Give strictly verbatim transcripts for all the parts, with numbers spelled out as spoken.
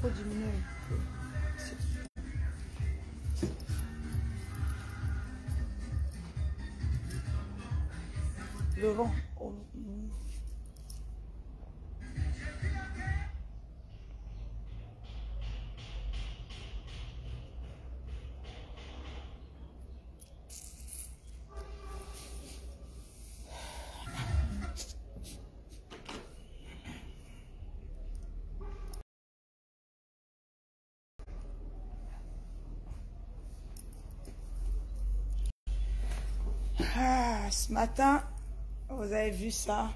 faut diminuer. Le rond. Oh. Ah, ce matin, vous avez vu ça?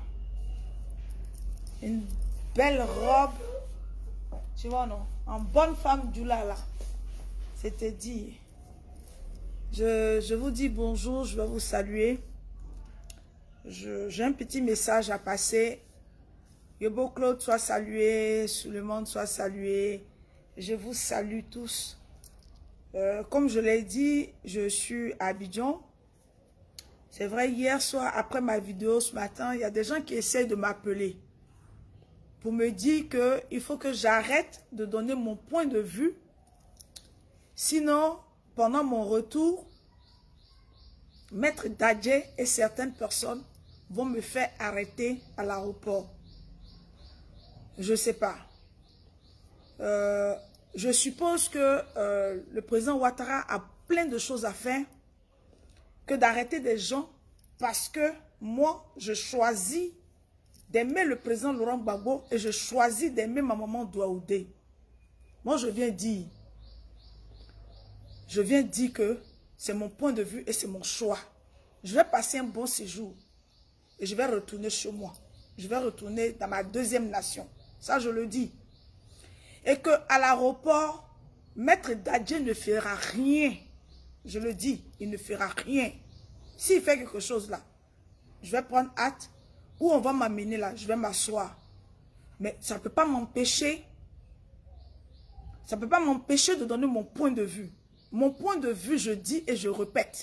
Une belle robe. Tu vois, non? En bonne femme du là, là. C'était dit. Je, je vous dis bonjour, je vais vous saluer. J'ai un petit message à passer. Yobo Claude soit salué, tout le monde soit salué. Je vous salue tous. Euh, comme je l'ai dit, je suis à Abidjan. C'est vrai, hier soir, après ma vidéo ce matin, il y a des gens qui essayent de m'appeler pour me dire qu'il faut que j'arrête de donner mon point de vue. Sinon, pendant mon retour, Maître Dadje et certaines personnes vont me faire arrêter à l'aéroport. Je ne sais pas. Euh, je suppose que euh, le président Ouattara a plein de choses à faire que d'arrêter des gens parce que moi, je choisis d'aimer le président Laurent Gbagbo et je choisis d'aimer ma maman Douaoudé. Moi, je viens dire, je viens dire que c'est mon point de vue et c'est mon choix. Je vais passer un bon séjour et je vais retourner chez moi. Je vais retourner dans ma deuxième nation. Ça, je le dis. Et qu'à l'aéroport, Maître Dadje ne fera rien. Je le dis, il ne fera rien. S'il fait quelque chose là, je vais prendre hâte. Où on va m'amener là, je vais m'asseoir. Mais ça ne peut pas m'empêcher. Ça ne peut pas m'empêcher de donner mon point de vue. Mon point de vue, je dis et je répète.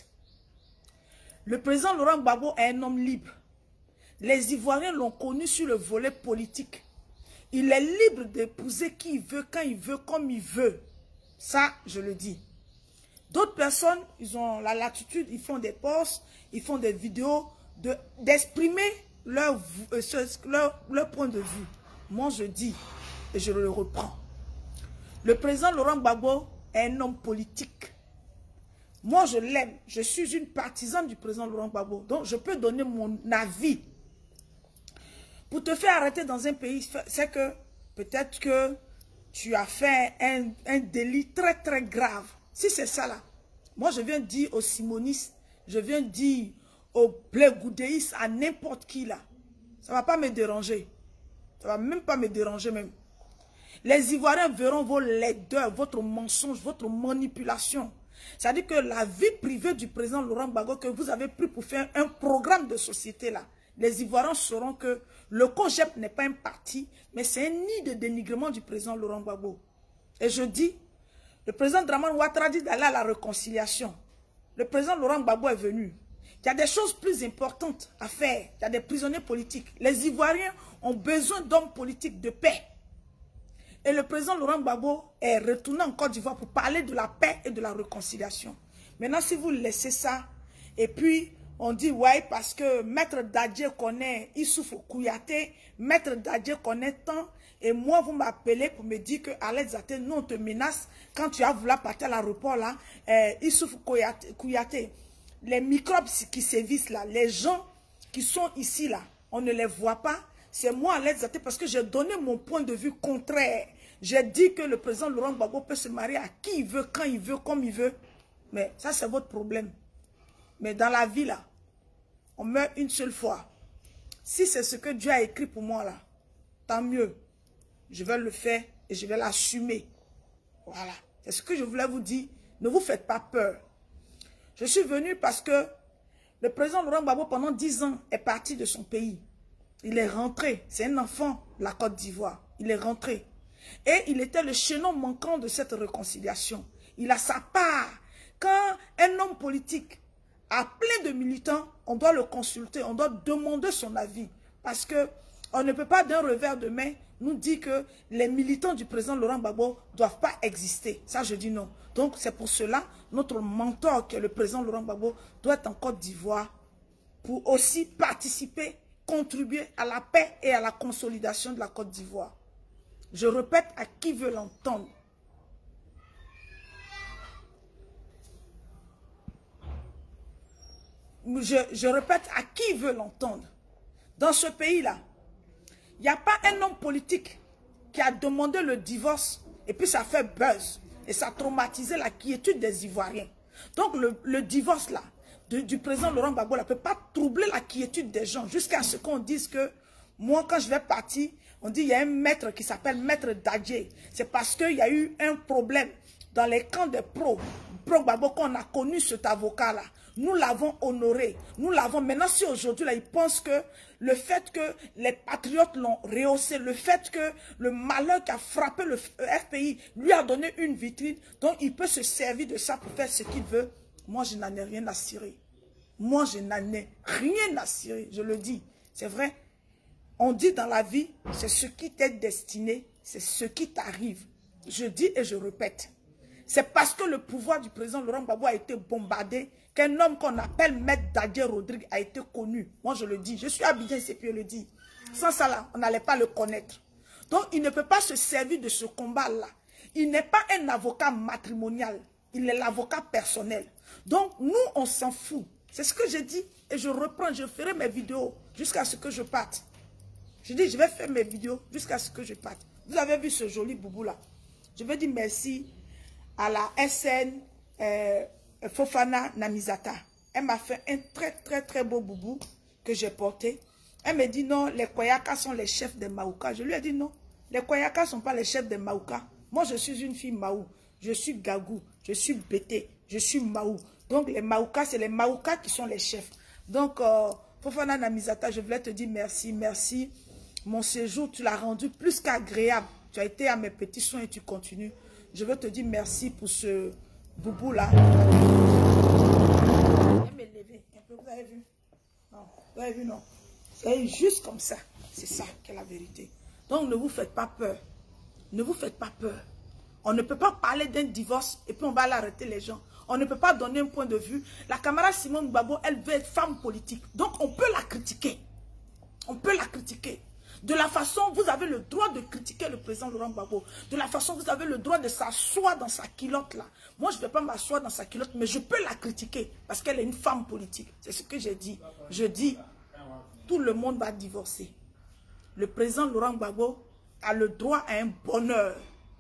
Le président Laurent Gbagbo est un homme libre. Les Ivoiriens l'ont connu sur le volet politique. Il est libre d'épouser qui il veut, quand il veut, comme il veut. Ça, je le dis. D'autres personnes, ils ont la latitude, ils font des posts, ils font des vidéos d'exprimer de, leur, euh, leur, leur point de vue. Moi, je dis, et je le reprends. Le président Laurent Gbagbo est un homme politique. Moi, je l'aime. Je suis une partisane du président Laurent Gbagbo. Donc, je peux donner mon avis. Pour te faire arrêter dans un pays, c'est que peut-être que tu as fait un, un délit très, très grave. Si c'est ça là, moi je viens dire aux simonistes, je viens dire aux blé-goudéistes, à n'importe qui là. Ça ne va pas me déranger. Ça ne va même pas me déranger même. Les Ivoiriens verront vos laideurs, votre mensonge, votre manipulation. C'est-à-dire que la vie privée du président Laurent Gbagbo que vous avez pris pour faire un programme de société là, les Ivoiriens sauront que le COJEP n'est pas un parti, mais c'est un nid de dénigrement du président Laurent Gbagbo. Et je dis, le président Dramane Ouattara dit d'aller à la réconciliation. Le président Laurent Gbagbo est venu. Il y a des choses plus importantes à faire. Il y a des prisonniers politiques. Les Ivoiriens ont besoin d'hommes politiques de paix. Et le président Laurent Gbagbo est retourné en Côte d'Ivoire pour parler de la paix et de la réconciliation. Maintenant, si vous laissez ça, et puis on dit, ouais, parce que Maître Dadje connaît Issoufou Kouyaté, Maître Dadje connaît tant, et moi, vous m'appelez pour me dire que Alex Zaté, nous, on te menace quand tu as voulu partir à l'aéroport, là, euh, Issoufou Kouyaté. Les microbes qui sévissent, là, les gens qui sont ici, là, on ne les voit pas. C'est moi, Alex Zaté, parce que j'ai donné mon point de vue contraire. J'ai dit que le président Laurent Gbagbo peut se marier à qui il veut, quand il veut, comme il veut. Mais ça, c'est votre problème. Mais dans la vie, là, on meurt une seule fois. Si c'est ce que Dieu a écrit pour moi, là, tant mieux. Je vais le faire et je vais l'assumer. Voilà. C'est ce que je voulais vous dire. Ne vous faites pas peur. Je suis venu parce que le président Laurent Gbagbo, pendant dix ans, est parti de son pays. Il est rentré. C'est un enfant de la Côte d'Ivoire. Il est rentré. Et il était le chaînon manquant de cette réconciliation. Il a sa part. Quand un homme politique a plein de militants, on doit le consulter, on doit demander son avis. Parce que On ne peut pas d'un revers de main nous dire que les militants du président Laurent Gbagbo ne doivent pas exister. Ça, je dis non. Donc, c'est pour cela, notre mentor, qui est le président Laurent Gbagbo, doit être en Côte d'Ivoire pour aussi participer, contribuer à la paix et à la consolidation de la Côte d'Ivoire. Je répète à qui veut l'entendre. Je, je répète à qui veut l'entendre. Dans ce pays-là, il n'y a pas un homme politique qui a demandé le divorce et puis ça fait buzz. Et ça a traumatisé la quiétude des Ivoiriens. Donc le, le divorce là, de, du président Laurent Gbagbo ne peut pas troubler la quiétude des gens jusqu'à ce qu'on dise que moi quand je vais partir, on dit il y a un maître qui s'appelle Maître Dadje. C'est parce qu'il y a eu un problème dans les camps des pros. Pro Gbagbo qu'on a connu cet avocat là. Nous l'avons honoré. Nous l'avons. Maintenant, si aujourd'hui, là, ils pensent que le fait que les patriotes l'ont rehaussé, le fait que le malheur qui a frappé le F P I lui a donné une vitrine, donc il peut se servir de ça pour faire ce qu'il veut. Moi, je n'en ai rien à cirer. Moi, je n'en ai rien à cirer. Je le dis. C'est vrai. On dit dans la vie, c'est ce qui t'est destiné, c'est ce qui t'arrive. Je dis et je répète. C'est parce que le pouvoir du président Laurent Gbagbo a été bombardé qu'un homme qu'on appelle Maître Dadje Rodrigue a été connu. Moi, je le dis. Je suis Abidjan, c'est puis je le dis. Sans ça, là, on n'allait pas le connaître. Donc, il ne peut pas se servir de ce combat-là. Il n'est pas un avocat matrimonial. Il est l'avocat personnel. Donc, nous, on s'en fout. C'est ce que j'ai dit. Et je reprends, je ferai mes vidéos jusqu'à ce que je parte. Je dis, je vais faire mes vidéos jusqu'à ce que je parte. Vous avez vu ce joli boubou-là. Je vais dire merci à la S N euh, Fofana Namizata. Elle m'a fait un très très très beau boubou que j'ai porté. Elle me dit non, les Koyaka sont les chefs des Maouka. Je lui ai dit non, les Koyaka ne sont pas les chefs des Maouka. Moi je suis une fille Maou, je suis Gagou, je suis Bété, je suis Maou. Donc les Maouka, c'est les Maouka qui sont les chefs. Donc euh, Fofana Namizata, je voulais te dire merci, merci. Mon séjour, tu l'as rendu plus qu'agréable. Tu as été à mes petits soins et tu continues. Je veux te dire merci pour ce boubou-là. Je vais me lever un peu, vous avez vu? Non, vous avez vu, non? C'est juste comme ça. C'est ça qui est la vérité. Donc, ne vous faites pas peur. Ne vous faites pas peur. On ne peut pas parler d'un divorce et puis on va aller arrêter les gens. On ne peut pas donner un point de vue. La camarade Simone Gbagbo, elle veut être femme politique. Donc, on peut la critiquer. On peut la critiquer. De la façon, vous avez le droit de critiquer le président Laurent Gbagbo. De la façon, vous avez le droit de s'asseoir dans sa culotte là. Moi, je ne vais pas m'asseoir dans sa culotte, mais je peux la critiquer parce qu'elle est une femme politique. C'est ce que j'ai dit. Je dis, tout le monde va divorcer. Le président Laurent Gbagbo a le droit à un bonheur.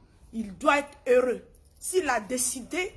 Il doit être heureux. S'il a décidé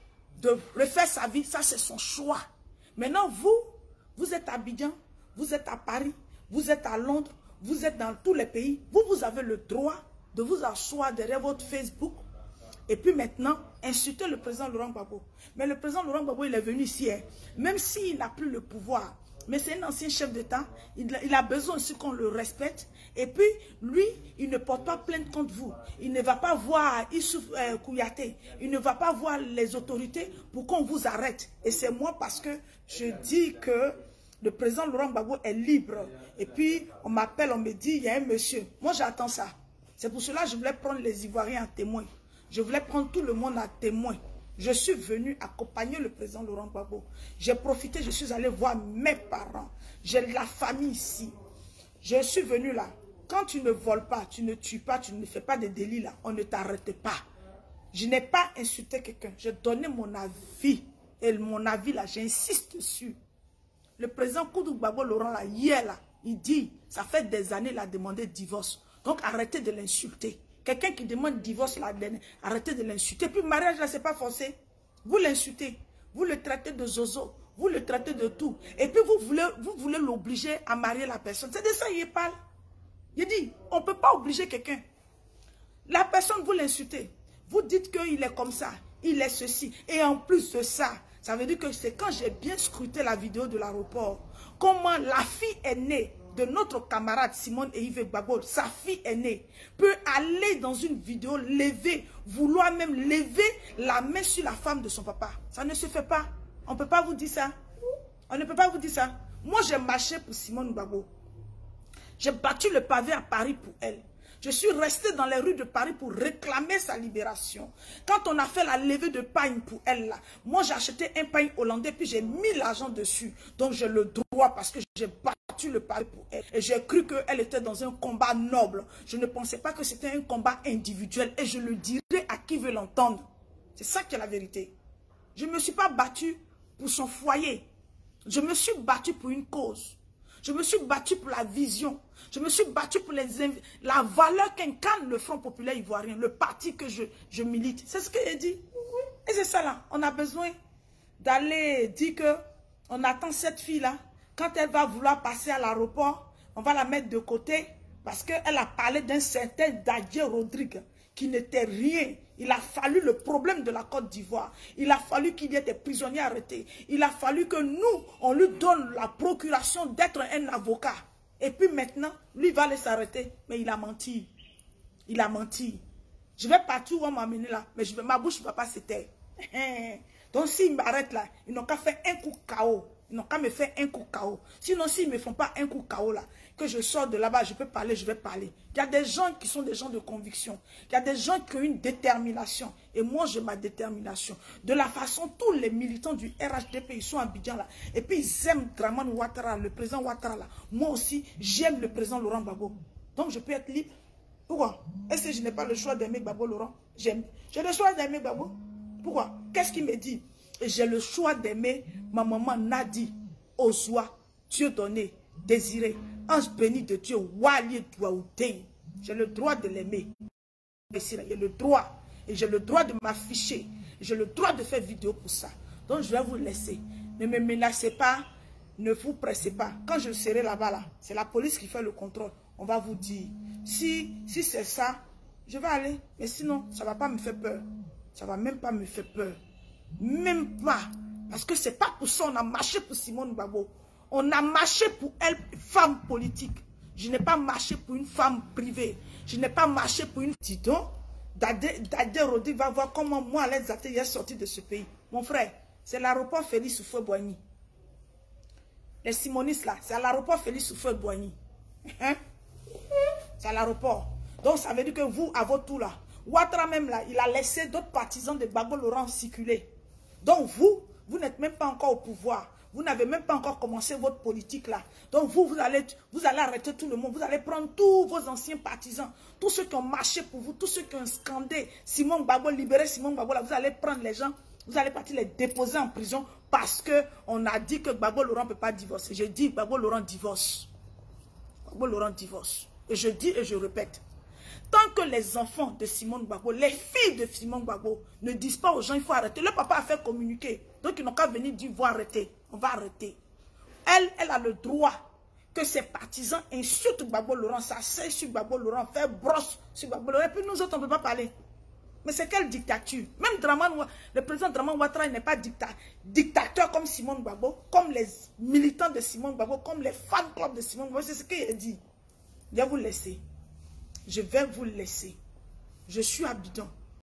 de refaire sa vie, ça c'est son choix. Maintenant, vous, vous êtes à Abidjan, vous êtes à Paris, vous êtes à Londres, vous êtes dans tous les pays, vous, vous avez le droit de vous asseoir derrière votre Facebook et puis maintenant, insulter le président Laurent Gbagbo. Mais le président Laurent Gbagbo, il est venu ici, hein, même s'il n'a plus le pouvoir. Mais c'est un ancien chef d'État, il, il a besoin aussi qu'on le respecte. Et puis, lui, il ne porte pas plainte contre vous. Il ne va pas voir Issouf euh, Kouyaté, il ne va pas voir les autorités pour qu'on vous arrête. Et c'est moi parce que je dis que le président Laurent Gbagbo est libre. Et puis, on m'appelle, on me dit, il y a un monsieur. Moi, j'attends ça. C'est pour cela que je voulais prendre les Ivoiriens à témoin. Je voulais prendre tout le monde à témoin. Je suis venu accompagner le président Laurent Gbagbo. J'ai profité, je suis allé voir mes parents. J'ai la famille ici. Je suis venu là. Quand tu ne voles pas, tu ne tues pas, tu ne fais pas de délits là, on ne t'arrête pas. Je n'ai pas insulté quelqu'un. J'ai donné mon avis. Et mon avis là, j'insiste dessus. Le président Koudou Gbagbo Laurent, là, hier, là, il dit, ça fait des années qu'il a demandé divorce. Donc, arrêtez de l'insulter. Quelqu'un qui demande divorce, là, arrêtez de l'insulter. Puis, mariage, là, c'est pas forcé. Vous l'insultez. Vous le traitez de zozo. Vous le traitez de tout. Et puis, vous voulez vous voulez l'obliger à marier la personne. C'est de ça qu'il parle. Il dit, on ne peut pas obliger quelqu'un. La personne, vous l'insultez. Vous dites qu'il est comme ça. Il est ceci. Et en plus de ça, ça veut dire que c'est quand j'ai bien scruté la vidéo de l'aéroport, comment la fille aînée de notre camarade Simone et Yves Gbagbo, sa fille aînée, peut aller dans une vidéo, lever, vouloir même lever la main sur la femme de son papa. Ça ne se fait pas. On ne peut pas vous dire ça. On ne peut pas vous dire ça. Moi, j'ai marché pour Simone Gbagbo. J'ai battu le pavé à Paris pour elle. Je suis restée dans les rues de Paris pour réclamer sa libération. Quand on a fait la levée de pain pour elle, là, moi j'ai acheté un pain hollandais, puis j'ai mis l'argent dessus. Donc j'ai le droit parce que j'ai battu le pavé pour elle. Et j'ai cru qu'elle était dans un combat noble. Je ne pensais pas que c'était un combat individuel. Et je le dirai à qui veut l'entendre. C'est ça qui est la vérité. Je ne me suis pas battue pour son foyer. Je me suis battue pour une cause. Je me suis battue pour la vision. Je me suis battue pour les, la valeur qu'incarne le Front populaire ivoirien, le parti que je, je milite. C'est ce qu'il dit. Et c'est ça là. On a besoin d'aller dire que on attend cette fille-là. Quand elle va vouloir passer à l'aéroport, on va la mettre de côté parce qu'elle a parlé d'un certain Dadje Rodrigue qui n'était rien. Il a fallu le problème de la Côte d'Ivoire. Il a fallu qu'il y ait des prisonniers arrêtés. Il a fallu que nous, on lui donne la procuration d'être un avocat. Et puis maintenant, lui va aller s'arrêter. Mais il a menti. Il a menti. Je vais partout où on m'a amené là. Mais je vais, ma bouche ne va pas se taire. Donc s'ils m'arrêtent là, ils n'ont qu'à faire un coup K O. Ils n'ont qu'à me faire un coup K O. Sinon, s'ils ne me font pas un coup K O là, que je sors de là-bas, je peux parler, je vais parler. Il y a des gens qui sont des gens de conviction. Il y a des gens qui ont une détermination. Et moi, j'ai ma détermination. De la façon, tous les militants du R H D P, ils sont à Abidjan là. Et puis, ils aiment Dramane Ouattara, le président Ouattara là. Moi aussi, j'aime le président Laurent Gbagbo. Donc, je peux être libre. Pourquoi? Est-ce que je n'ai pas le choix d'aimer Gbagbo Laurent? J'aime. J'ai le choix d'aimer Gbagbo. Pourquoi? Qu'est-ce qu'il me dit? J'ai le choix d'aimer ma maman Nadi, Oswa, Dieu donné, Désiré, ange béni de Dieu, Wali Douaoudé. J'ai le droit de l'aimer. J'ai le droit. Et j'ai le droit de m'afficher. J'ai le droit de faire vidéo pour ça. Donc je vais vous laisser. Ne me menacez pas. Ne vous pressez pas. Quand je serai là-bas, là, c'est la police qui fait le contrôle. On va vous dire. Si, si c'est ça, je vais aller. Mais sinon, ça ne va pas me faire peur. Ça ne va même pas me faire peur. Même pas. Parce que c'est pas pour ça qu'on a marché pour Simone Gbagbo. On a marché pour elle, femme politique. Je n'ai pas marché pour une femme privée. Je n'ai pas marché pour une... Dis donc, Dadje Rodrigue va voir comment moi, Alain Zaté, est sorti de ce pays. Mon frère, c'est l'aéroport Félix Houphouët-Boigny. Les simonistes là, c'est à l'aéroport Félix Houphouët-Boigny. Hein? C'est à l'aéroport. Donc ça veut dire que vous, à votre tour là, Ouattara même là, il a laissé d'autres partisans de Gbagbo Laurent circuler. Donc vous, vous n'êtes même pas encore au pouvoir. Vous n'avez même pas encore commencé votre politique là. Donc vous, vous allez, vous allez arrêter tout le monde. Vous allez prendre tous vos anciens partisans, tous ceux qui ont marché pour vous, tous ceux qui ont scandé Simone Gbagbo, libéré Simone Gbagbo là. Vous allez prendre les gens, vous allez partir les déposer en prison parce qu'on a dit que Gbagbo Laurent ne peut pas divorcer. Je dis Gbagbo Laurent divorce. Gbagbo Laurent divorce. Et je dis et je répète. Tant que les enfants de Simone Gbagbo, les filles de Simone Gbagbo ne disent pas aux gens, il faut arrêter. Le papa a fait communiquer. Donc, ils n'ont qu'à venir dire, il faut arrêter. On va arrêter. Elle, elle a le droit que ses partisans insultent Gbagbo Laurent, s'asseyent sur Gbagbo Laurent, faire brosse sur Gbagbo Laurent. Et puis, nous autres, on ne peut pas parler. Mais c'est quelle dictature? Même Dramane, le président Dramane Ouattara n'est pas dicta, dictateur comme Simone Gbagbo, comme les militants de Simone Gbagbo, comme les fan clubs de Simone Gbagbo. C'est ce qu'il a dit. Je vais vous laisser. Je vais vous laisser. Je suis à Abidjan.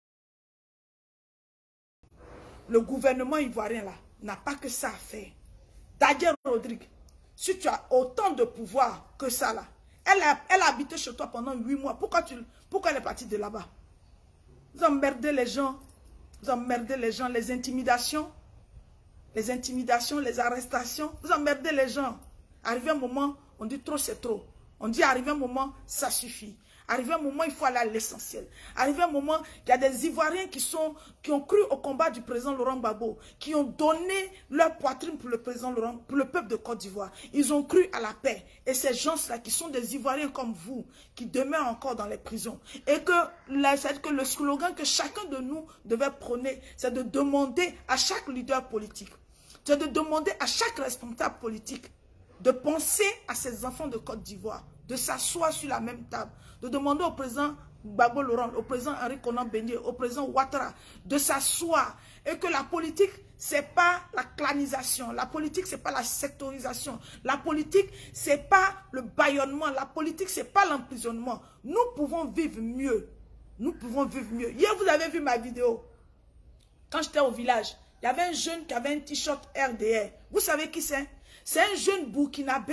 Le gouvernement ivoirien là n'a pas que ça à faire. Dadje Rodrigue, si tu as autant de pouvoir que ça là, elle a, elle a habité chez toi pendant huit mois. Pourquoi, tu, pourquoi elle est partie de là-bas? Vous emmerdez les gens. Vous emmerdez les gens. Les intimidations. Les intimidations, les arrestations. Vous emmerdez les gens. Arrivé un moment, on dit trop c'est trop. On dit arrivé un moment, ça suffit. Arrivé un moment, il faut aller à l'essentiel. Arrivé un moment, il y a des Ivoiriens qui, sont, qui ont cru au combat du président Laurent Gbagbo, qui ont donné leur poitrine pour le président Laurent, pour le peuple de Côte d'Ivoire. Ils ont cru à la paix. Et ces gens-là, qui sont des Ivoiriens comme vous, qui demeurent encore dans les prisons. Et que, c'est-à-dire que le slogan que chacun de nous devait prôner, c'est de demander à chaque leader politique, c'est de demander à chaque responsable politique de penser à ces enfants de Côte d'Ivoire, de s'asseoir sur la même table, de demander au président Gbagbo Laurent, au président Henri Konan Bédié, au président Ouattara, de s'asseoir. Et que la politique, ce n'est pas la clanisation. La politique, ce n'est pas la sectorisation. La politique, ce n'est pas le bâillonnement. La politique, ce n'est pas l'emprisonnement. Nous pouvons vivre mieux. Nous pouvons vivre mieux. Hier, vous avez vu ma vidéo. Quand j'étais au village, il y avait un jeune qui avait un t-shirt R D R. Vous savez qui c'est? C'est un jeune burkinabé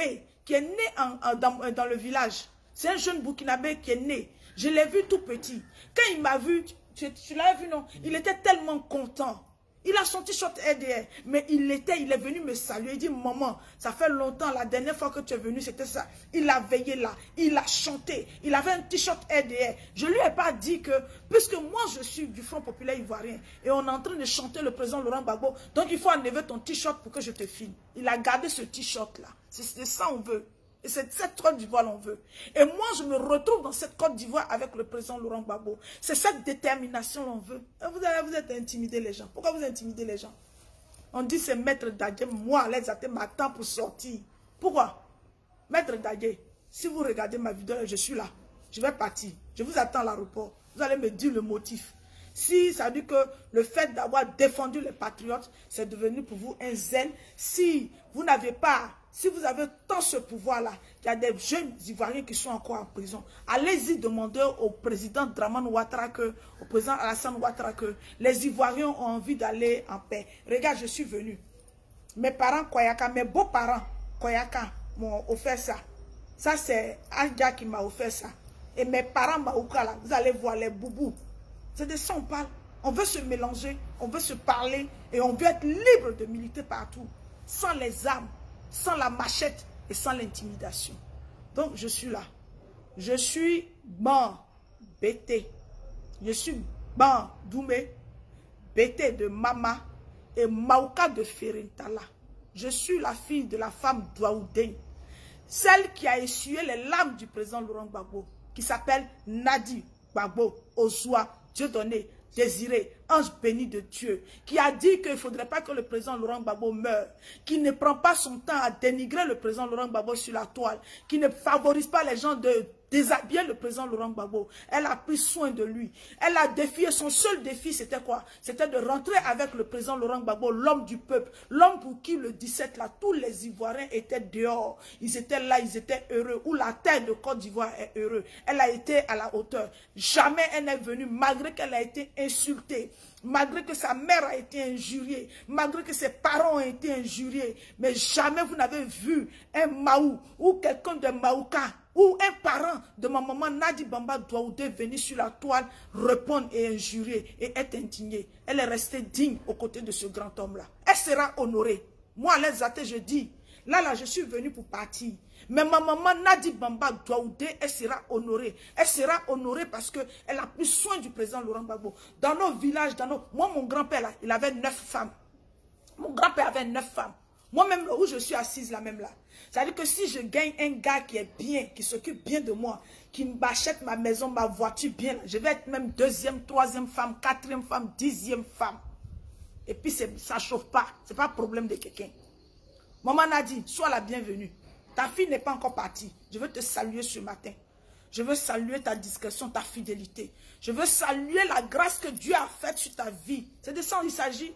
qui est né en, en, dans, dans le village. C'est un jeune Burkinabé qui est né. Je l'ai vu tout petit. Quand il m'a vu, tu, tu l'as vu, non? Il était tellement content. Il a son t-shirt R D R, mais il était, il est venu me saluer. Il dit, maman, ça fait longtemps, la dernière fois que tu es venu, c'était ça. Il a veillé là, il a chanté, il avait un t-shirt R D R. Je ne lui ai pas dit que, puisque moi je suis du Front Populaire Ivoirien, et on est en train de chanter le président Laurent Gbagbo, donc il faut enlever ton t-shirt pour que je te filme. Il a gardé ce t-shirt là. C'est ça on veut. Et c'est cette Côte d'Ivoire l'on veut. Et moi, je me retrouve dans cette Côte d'Ivoire avec le président Laurent Gbagbo. C'est cette détermination l'on veut. Et vous, allez, vous êtes intimidés les gens. Pourquoi vous intimidez les gens? On dit c'est Maître Dadje, moi, les athées m'attend pour sortir. Pourquoi? Maître Dadje, si vous regardez ma vidéo, je suis là. Je vais partir. Je vous attends à l'aéroport. Vous allez me dire le motif. Si ça dit que le fait d'avoir défendu les patriotes, c'est devenu pour vous un zèle. Si vous n'avez pas... Si vous avez tant ce pouvoir-là, il y a des jeunes Ivoiriens qui sont encore en prison. Allez-y demander au président Dramane Ouattara, que, au président Alassane Ouattara, que les Ivoiriens ont envie d'aller en paix. Regarde, je suis venu. Mes parents Koyaka, mes beaux-parents Koyaka m'ont offert ça. Ça, c'est Anja qui m'a offert ça. Et mes parents Maoukala, vous allez voir les boubous. C'est de ça on parle. On veut se mélanger, on veut se parler et on veut être libre de militer partout, sans les armes, sans la machette et sans l'intimidation. Donc, je suis là. Je suis Ban Bété. Je suis Ban Doumé, Bété de Mama et Maouka de Ferentala. Je suis la fille de la femme Douaoudé, celle qui a essuyé les larmes du président Laurent Gbagbo, qui s'appelle Nadi Gbagbo Ozoa Dieudonné, Désiré, ange béni de Dieu, qui a dit qu'il ne faudrait pas que le président Laurent Gbagbo meure, qui ne prend pas son temps à dénigrer le président Laurent Gbagbo sur la toile, qui ne favorise pas les gens de déshabiller le président Laurent Gbagbo. Elle a pris soin de lui. Elle a défié, son seul défi, c'était quoi? C'était de rentrer avec le président Laurent Gbagbo, l'homme du peuple, l'homme pour qui le dix-sept, là, tous les Ivoiriens étaient dehors. Ils étaient là, ils étaient heureux. Où la terre de Côte d'Ivoire est heureuse. Elle a été à la hauteur. Jamais elle n'est venue, malgré qu'elle a été insultée, malgré que sa mère a été injuriée, malgré que ses parents ont été injuriés. Mais jamais vous n'avez vu un Maou ou quelqu'un de Maouka ou un parent de ma maman Nadi Bamba Douaoudé venir sur la toile, répondre et injurier et être indigné. Elle est restée digne aux côtés de ce grand homme-là. Elle sera honorée. Moi, les athées, je dis, là, là, je suis venue pour partir. Mais ma maman Nadi Bamba Douaoudé, elle sera honorée. Elle sera honorée parce qu'elle a pris soin du président Laurent Gbagbo. Dans nos villages, dans nos... moi, mon grand-père, là, il avait neuf femmes. Mon grand-père avait neuf femmes. Moi-même, où je suis assise là même là. C'est-à-dire que si je gagne un gars qui est bien, qui s'occupe bien de moi, qui m'achète ma maison, ma voiture bien, je vais être même deuxième, troisième femme, quatrième femme, dixième femme. Et puis ça ne chauffe pas. Ce n'est pas un problème de quelqu'un. Maman a dit, sois la bienvenue. Ta fille n'est pas encore partie. Je veux te saluer ce matin. Je veux saluer ta discrétion, ta fidélité. Je veux saluer la grâce que Dieu a faite sur ta vie. C'est de ça qu'il s'agit.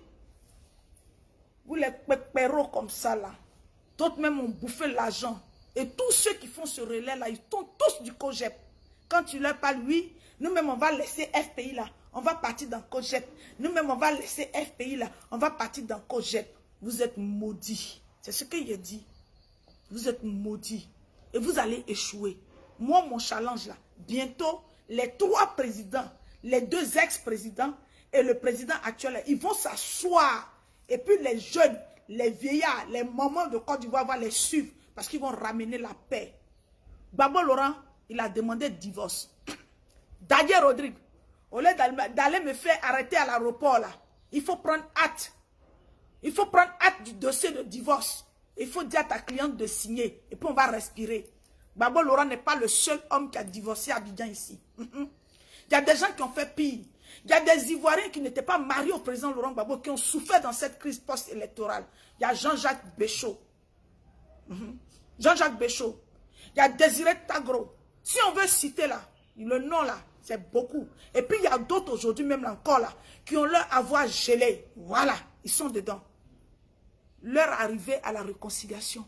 Vous les péperos comme ça là. D'autres même ont bouffé l'argent. Et tous ceux qui font ce relais là, ils sont tous du COGEP. Quand tu leur parles, oui, nous-mêmes on va laisser F P I là. On va partir dans COGEP. Nous-mêmes on va laisser F P I là. On va partir dans COGEP. Vous êtes maudits. C'est ce qu'il a dit. Vous êtes maudits. Et vous allez échouer. Moi, mon challenge là, bientôt, les trois présidents, les deux ex-présidents et le président actuel, ils vont s'asseoir. Et puis les jeunes, les vieillards, les mamans de Côte d'Ivoire vont les suivre parce qu'ils vont ramener la paix. Gbagbo Laurent, il a demandé le divorce. Dadje Rodrigue, au lieu d'aller me faire arrêter à l'aéroport là, il faut prendre acte. Il faut prendre acte du dossier de divorce. Il faut dire à ta cliente de signer. Et puis on va respirer. Gbagbo Laurent n'est pas le seul homme qui a divorcé à Abidjan ici. Il y a des gens qui ont fait pire. Il y a des Ivoiriens qui n'étaient pas mariés au président Laurent Gbagbo qui ont souffert dans cette crise post-électorale. Il y a Jean-Jacques Béchaud. Mm-hmm. Jean-Jacques Béchaud. Il y a Désiré Tagro. Si on veut citer là, le nom là, c'est beaucoup. Et puis il y a d'autres aujourd'hui, même là encore là, qui ont leur avoir gelé. Voilà, ils sont dedans. Leur arrivée à la réconciliation.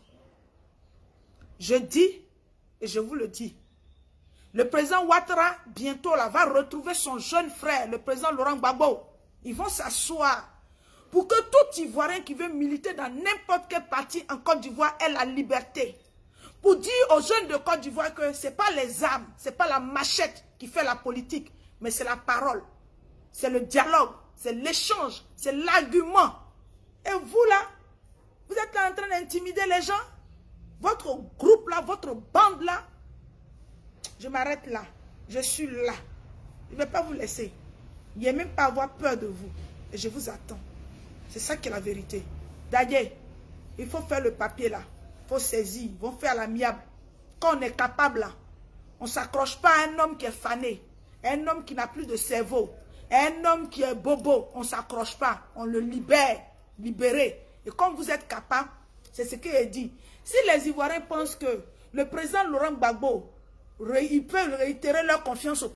Je dis, et je vous le dis, le président Ouattara, bientôt, là, va retrouver son jeune frère, le président Laurent Gbagbo. Ils vont s'asseoir pour que tout Ivoirien qui veut militer dans n'importe quel parti en Côte d'Ivoire ait la liberté. pour dire aux jeunes de Côte d'Ivoire que ce n'est pas les armes, ce n'est pas la machette qui fait la politique, mais c'est la parole, c'est le dialogue, c'est l'échange, c'est l'argument. Et vous là, vous êtes là en train d'intimider les gens. Votre groupe là, votre bande là. Je m'arrête là. Je suis là. Je ne vais pas vous laisser. Il n'y a même pas avoir peur de vous. Et je vous attends. C'est ça qui est la vérité. D'ailleurs, il faut faire le papier là. Il faut saisir. Ils vont faire l'amiable. Quand on est capable là, on ne s'accroche pas à un homme qui est fané. Un homme qui n'a plus de cerveau. Un homme qui est bobo. On ne s'accroche pas. On le libère. Libéré. Et comme vous êtes capable, c'est ce qu'il est dit. Si les Ivoiriens pensent que le président Laurent Gbagbo, ils peuvent réitérer leur confiance au